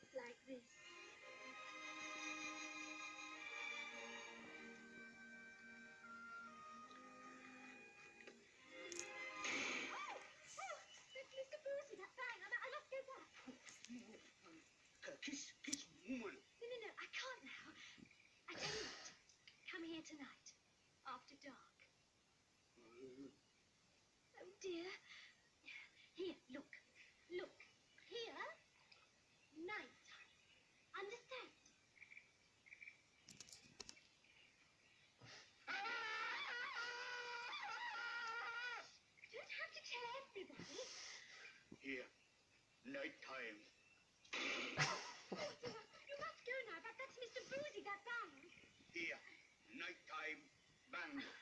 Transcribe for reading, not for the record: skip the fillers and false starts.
like this. That's Mr. Boozy, that bang. I must go back. Kiss, woman. No, I can't now. I tell you what, come here tonight, after dark. Oh, dear. Here, look. Look. Here, night time. Understand? You don't have to tell everybody. Here, night time. Oh, dear. You must go now. That's Mr. Boozy, that bang. Here, night time. Bang.